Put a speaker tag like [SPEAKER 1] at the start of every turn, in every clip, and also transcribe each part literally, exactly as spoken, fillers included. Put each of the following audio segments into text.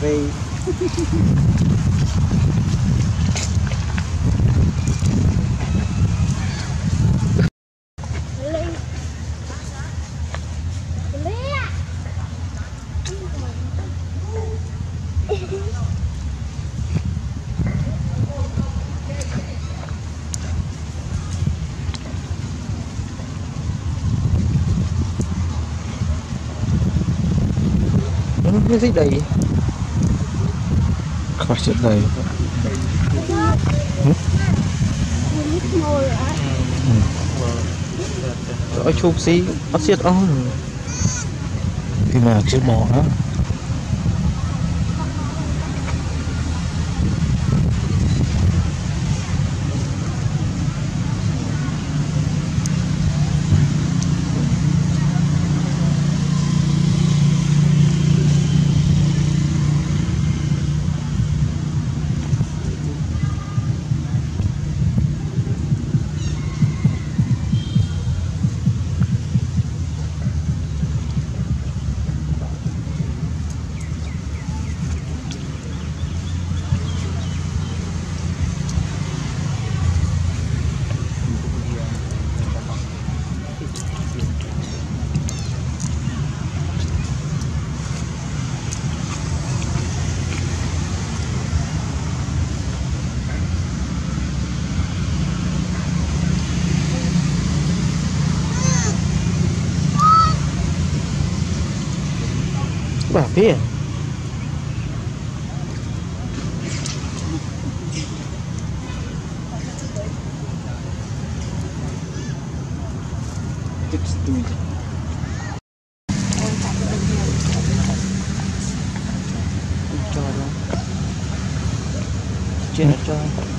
[SPEAKER 1] đây. Nó thích đầy khỏi chuyện đầy rồi chụp xí bắt xiết áo thì mà chưa bỏ đó. Bà phía chuyện cho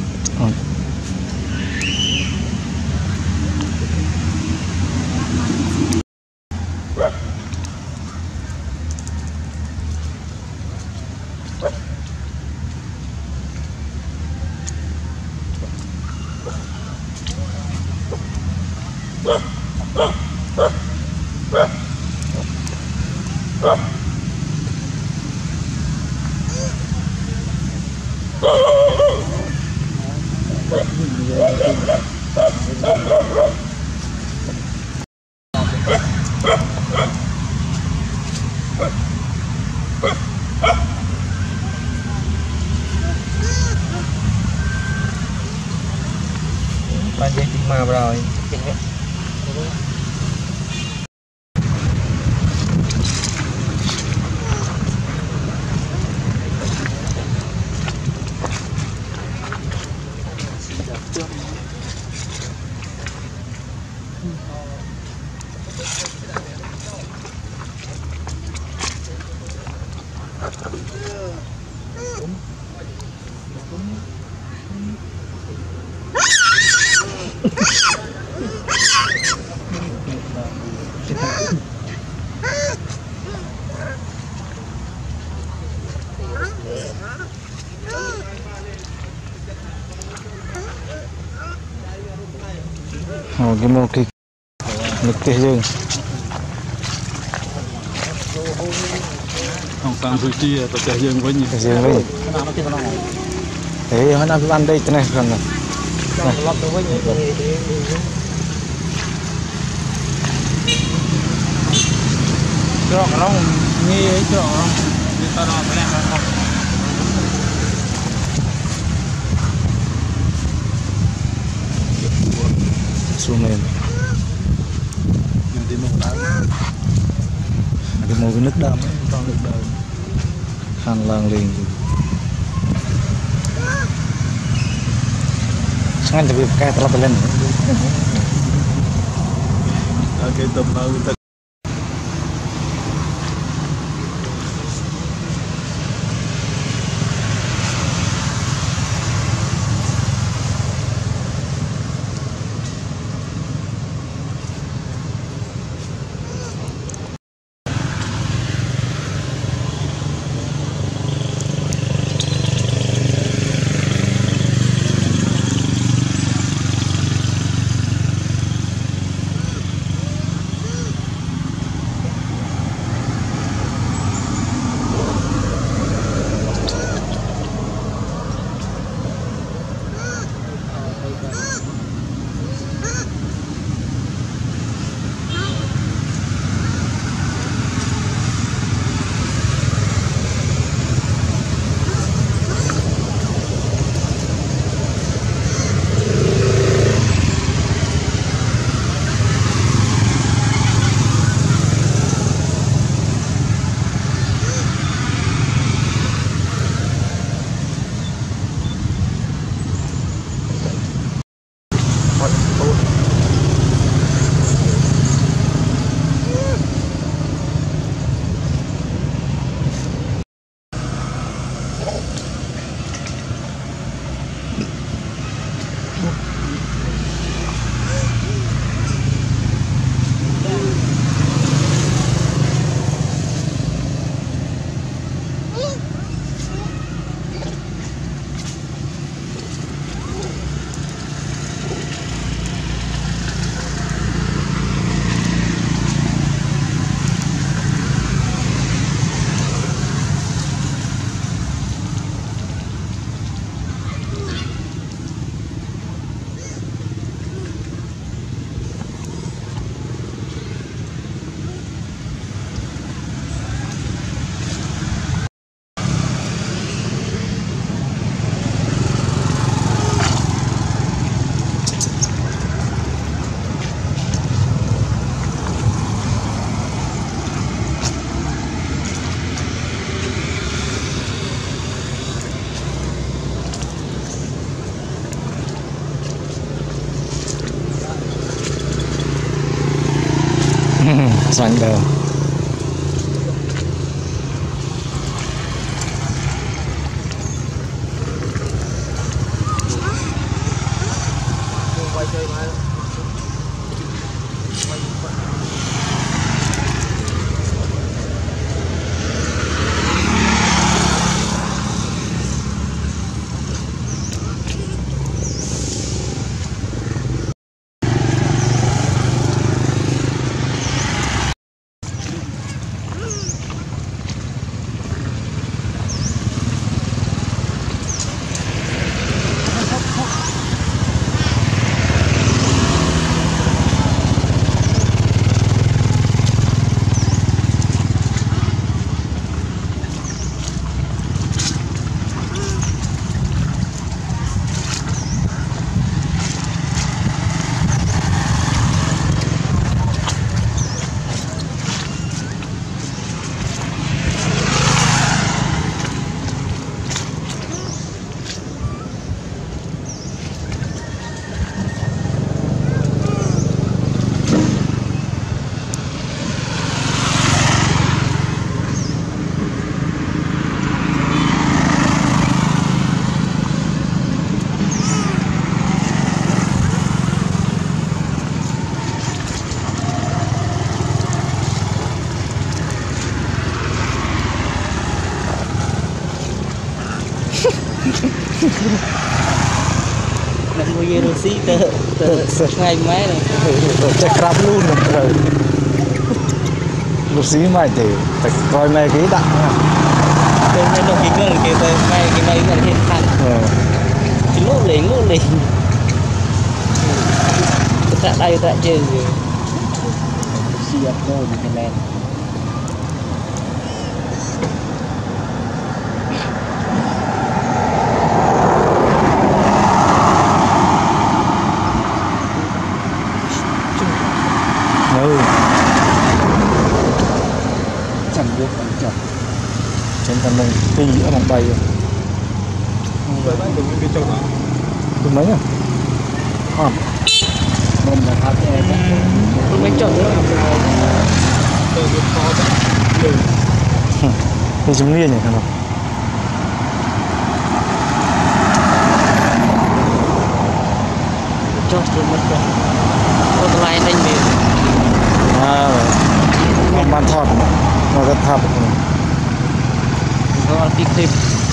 [SPEAKER 1] bạn dây tìm mà rồi. Oh, cái mô kịch lực tê dương
[SPEAKER 2] không sang vui chi tập tê dương với nhỉ
[SPEAKER 1] dương với thế nó làm ăn đây thế này gần rồi
[SPEAKER 2] cho nó nghe ấy cho nó người ta nói cái này không
[SPEAKER 1] xuống lên
[SPEAKER 2] đi màu đá
[SPEAKER 1] cái màu cái nước đậm
[SPEAKER 2] con nước đậm
[SPEAKER 1] khăn làng liền sáng thì cái tao lên
[SPEAKER 2] cái tôm bao
[SPEAKER 1] Xoành đầu.
[SPEAKER 2] Đang ngồi yên xí tơ tơ ngày mấy này
[SPEAKER 1] chắc crab luôn rồi lúc xí mày thì phải coi mày cái đặng nha
[SPEAKER 2] tôi mới đâu cái ngân kia tôi may cái mấy là hiện thành cái lỗ liền lỗ liền tại đây tại chơi gì siap thôi như thế này
[SPEAKER 1] ừ
[SPEAKER 2] chẳng được bằng chọc
[SPEAKER 1] trên tầm này tí ở bằng bay rồi
[SPEAKER 2] vậy bạn đừng đi châu nào
[SPEAKER 1] từ mấy à hòn
[SPEAKER 2] mình là tháp em không mấy chồng nữa từ cái kho đó
[SPEAKER 1] thì chúng liên nhỉ hả nào
[SPEAKER 2] chốt rồi mất rồi con lại đánh mình
[SPEAKER 1] à vậy man thọt mà rất thọt
[SPEAKER 2] có tí clip